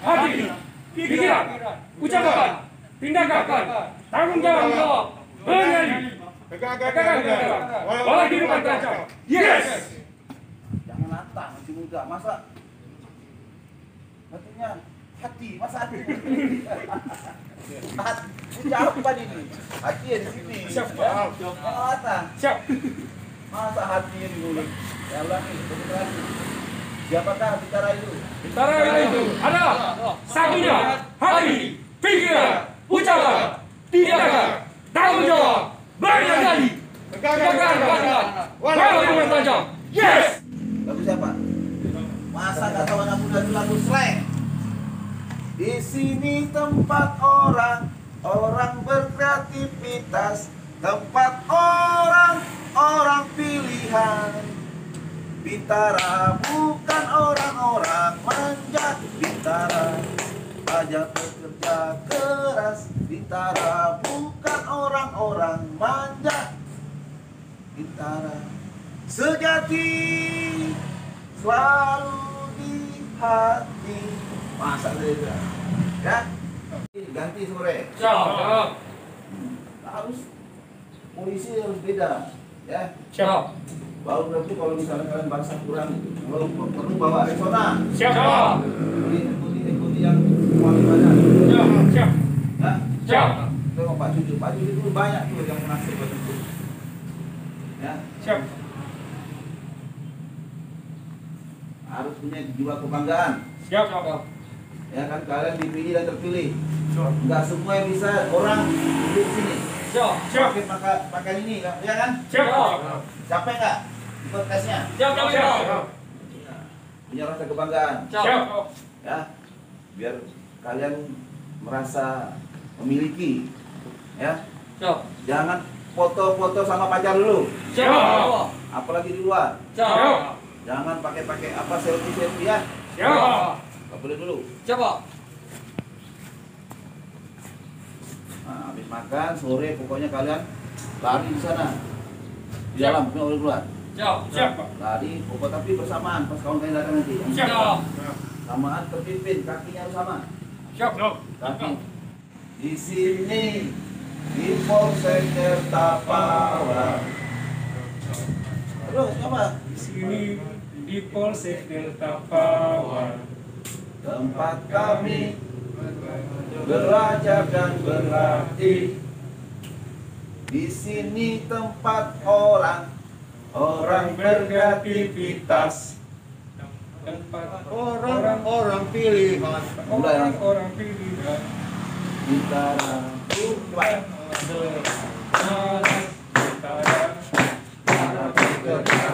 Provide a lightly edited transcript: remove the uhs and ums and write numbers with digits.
hati, pikiran, ucapan, tindakan, tanggung jawab, menjadi gagasan walau kehidupan terancam. Yes. Jangan lantang, masih muda. Masa katanya hati, masa hati? Ucapan ini, hati ya di sini. Siap. Siap. Masa hatinya di mulut? Ya Allah nih, beneran. Siapakah bicara itu? Bicara itu adalah satunya hati, pikiran, ucapan, tindakan, tanggung jawab, menjadi gagasan walau kehidupan terancam. Yes. Lagu siapa? Masa nggak tahu anak muda itu lagu slang? Di sini tempat orang berkreativitas, tempat orang pilihan. Bintara bukan orang-orang manja, Bintara aja bekerja keras. Bintara bukan orang-orang manja, Bintara sejati selalu di hati. Masa beda? Ya? Ganti sore. Siap. Harus polisi harus beda, ya. Siap. Baru nanti kalau misalnya kalian bangsa kurang itu, kalau perlu bawa resona. Siap. Ikuti yang wanita. Siap. Ya. Siap. Tengok Pak Cucu itu banyak tuh yang munafik Pak Cucu. Ya. Siap. Harus punya jiwa kebanggaan. Siap. Ya kan kalian dipilih dan terpilih. Enggak semua yang bisa orang di sini. Siap. Pakai ini, ya kan? Siap. Capek nggak ikut tesnya? Siap. Punya rasa kebanggaan. Siap. Ya, biar kalian merasa memiliki. Ya. Siap. Jangan foto-foto sama pacar dulu. Siap. Apalagi di luar. Siap. Jangan pakai apa selfie ya. Siap. Nggak boleh dulu. Siap. Nah, habis makan sore pokoknya kalian lari di sana. Di dalam, bukan oleh keluar. Siap. Lari, pokok tapi bersamaan pas kawan kalian datang nanti. Siap. Samaan terpimpin, kakinya harus sama. Siap. Kaki. Di sini di Polsek Tertapawa. Aduh, siapa? Di sini di Polsek Delta Pawa, Tempat kami belajar dan berlatih. Di sini tempat orang berkreativitas, tempat orang pilihan. orang pilihan. Bintara bukan Semangat Bintara, para pekerja